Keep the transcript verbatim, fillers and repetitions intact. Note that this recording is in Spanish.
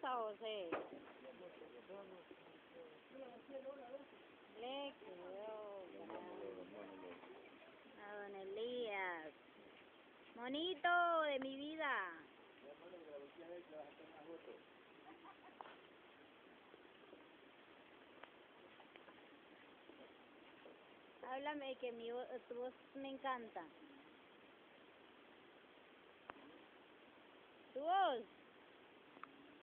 a José. Le quedó a don Elías. Monito de mi vida. Háblame, que mi voz, tu voz me encanta. Tu voz.